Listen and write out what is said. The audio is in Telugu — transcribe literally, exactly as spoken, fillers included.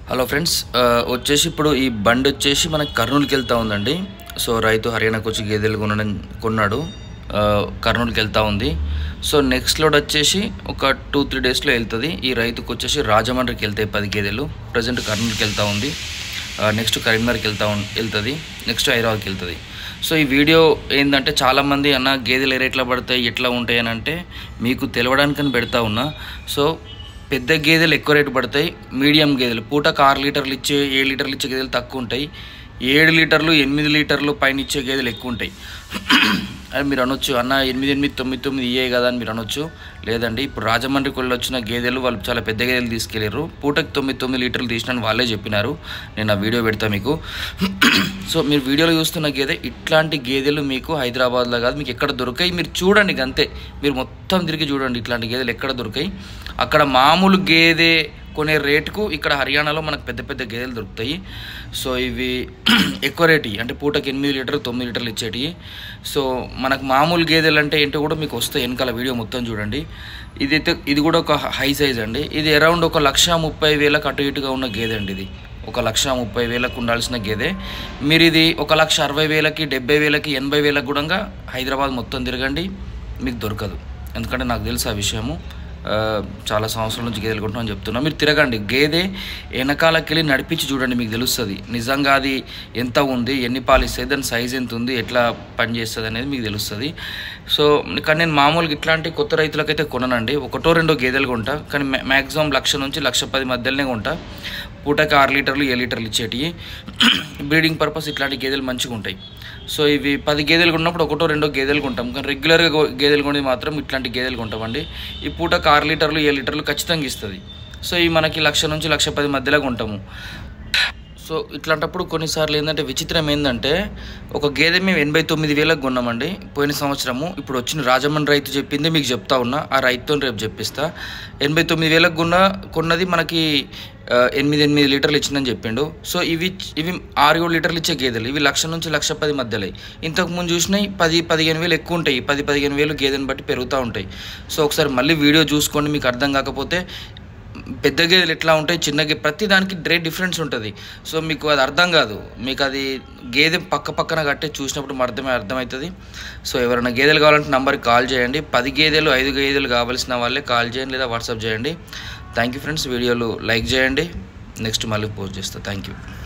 హలో ఫ్రెండ్స్, వచ్చేసి ఇప్పుడు ఈ బండి వచ్చేసి మనకి కర్నూలుకి వెళ్తూ ఉందండి. సో రైతు హర్యానాకు వచ్చి గేదెలు కొనడం కొన్నాడు, కర్నూలుకి వెళ్తూ ఉంది. సో నెక్స్ట్ లోడ్ వచ్చేసి ఒక టూ త్రీ డేస్లో వెళ్తుంది. ఈ రైతుకు వచ్చేసి రాజమండ్రికి వెళ్తాయి పది గేదెలు. ప్రజెంట్ కర్నూలుకి వెళ్తూ ఉంది. నెక్స్ట్ కరీంనగర్కి వెళ్తా వెళ్తుంది నెక్స్ట్ హైదరాబాద్కి వెళ్తుంది. సో ఈ వీడియో ఏంటంటే చాలామంది అన్న గేదెలు ఏ రేట్లో పడతాయి ఎట్లా ఉంటాయి అని అంటే మీకు తెలవడానికని పెడతా ఉన్నా. సో పెద్ద గేదెలు ఎక్కువ రేటు పడతాయి, మీడియం గేదెలు పూటకు ఆరు లీటర్లు ఇచ్చే ఏడు లీటర్లు ఇచ్చే గేదెలు తక్కువ ఉంటాయి, ఏడు లీటర్లు ఎనిమిది లీటర్లు పైన ఇచ్చే గేదెలు ఎక్కువ ఉంటాయి అని మీరు అనొచ్చు. అన్న ఎనిమిది ఎనిమిది తొమ్మిది తొమ్మిది ఇయ్యే కదా అని మీరు అనొచ్చు. లేదండి, ఇప్పుడు రాజమండ్రికి వెళ్ళి వచ్చిన గేదెలు వాళ్ళు చాలా పెద్ద గేదెలు తీసుకెళ్ళారు. పూటకు తొమ్మిది తొమ్మిది లీటర్లు తీసినని వాళ్ళే చెప్పినారు. నేను ఆ వీడియో పెడతా మీకు. సో మీరు వీడియోలో చూస్తున్న గేదె ఇట్లాంటి గేదెలు మీకు హైదరాబాద్లో కాదు, మీకు ఎక్కడ దొరికాయి మీరు చూడండి అంతే. మీరు మొత్తం తిరిగి చూడండి ఇట్లాంటి గేదెలు ఎక్కడ దొరికాయి. అక్కడ మామూలు గేదె కొనే రేటుకు ఇక్కడ హర్యానాలో మనకు పెద్ద పెద్ద గేదెలు దొరుకుతాయి. సో ఇవి ఎక్కువ రేటు అంటే పూటకి ఎనిమిది లీటర్లు తొమ్మిది లీటర్లు ఇచ్చేటివి. సో మనకు మామూలు గేదెలు అంటే ఏంటో కూడా మీకు వస్తాయి. వెనకాల వీడియో మొత్తం చూడండి. ఇదైతే ఇది కూడా ఒక హై సైజ్ అండి. ఇది అరౌండ్ ఒక లక్ష ముప్పై వేలకు అటు ఇటుగా ఉన్న గేదె అండి. ఇది ఒక లక్ష ముప్పై వేలకు ఉండాల్సిన గేదె. మీరు ఇది ఒక లక్ష అరవై వేలకి డెబ్బై వేలకి ఎనభై వేలకు కూడా హైదరాబాద్ మొత్తం తిరగండి, మీకు దొరకదు. ఎందుకంటే నాకు తెలుసు ఆ విషయము. చాలా సంవత్సరాల నుంచి గేదెలు కొంటామని చెప్తున్నా. మీరు తిరగండి, గేదె వెనకాలకి వెళ్ళి నడిపించి చూడండి, మీకు తెలుస్తుంది నిజంగా అది ఎంత ఉంది, ఎన్ని పాలు ఇస్తుంది, దాని సైజ్ ఎంత ఉంది, ఎట్లా పనిచేస్తుంది అనేది మీకు తెలుస్తుంది. సో కానీ నేను మామూలుగా ఇట్లాంటి కొత్త రైతులకైతే కొననండి. ఒకటో రెండో గేదెలు కొంటా, కానీ మ్యాక్సిమం లక్ష నుంచి లక్ష పది మధ్యలోనే కొంటా. పూటకి ఆరు లీటర్లు ఏ లీటర్లు ఇచ్చేటివి. బ్రీడింగ్ పర్పస్ ఇట్లాంటి గేదెలు మంచిగా ఉంటాయి. సో ఇవి పది గేదెలు కొన్నప్పుడు ఒకటో రెండో గేదెలు కొంటాం, కానీ రెగ్యులర్గా గేదెలు కొనేది మాత్రం ఇట్లాంటి గేదెలు కొంటామండి. ఈ పూటకు ఆరు లీటర్లు ఏ లీటర్లు ఖచ్చితంగా ఇస్తుంది. సో ఇవి మనకి లక్ష నుంచి లక్ష పది మధ్యలో కొంటాము. సో ఇట్లాంటప్పుడు కొన్నిసార్లు ఏంటంటే విచిత్రం ఏంటంటే ఒక గేదె మేము ఎనభై తొమ్మిది వేలకు కొన్నామండి పోయిన సంవత్సరము. ఇప్పుడు వచ్చిన రాజమండ్రి రైతు చెప్పింది మీకు చెప్తా ఉన్నా, ఆ రైతుతో రేపు చెప్పిస్తా. ఎనభై తొమ్మిది వేలకు కొన్న కొన్నది మనకి ఎనిమిది ఎనిమిది లీటర్లు ఇచ్చిందని చెప్పిండు. సో ఇవి ఇవి ఆరు ఏడు లీటర్లు ఇచ్చే గేదెలు. ఇవి లక్ష నుంచి లక్ష పది మధ్యలో. ఇంతకుముందు చూసినాయి పది పదిహేను వేలు ఎక్కువ ఉంటాయి. పది పదిహేను వేలు గేదెని బట్టి పెరుగుతూ ఉంటాయి. సో ఒకసారి మళ్ళీ వీడియో చూసుకోండి, మీకు అర్థం కాకపోతే. పెద్ద గేదెలు ఎట్లా ఉంటాయి, చిన్న గే ప్రతి దానికి రేట్ డిఫరెన్స్ ఉంటుంది. సో మీకు అది అర్థం కాదు, మీకు అది గేదె పక్క పక్కన కట్టే చూసినప్పుడు అర్థమే అర్థమవుతుంది. సో ఎవరైనా గేదెలు కావాలంటే నంబర్కి కాల్ చేయండి. పది గేదెలు ఐదు గేదెలు కావాల్సిన వాళ్ళే కాల్ చేయండి లేదా వాట్సాప్ చేయండి. Thank you friends. వీడియోలు లైక్ చేయండి, నెక్స్ట్ మళ్ళీ పోస్ట్ చేస్తా. Thank you.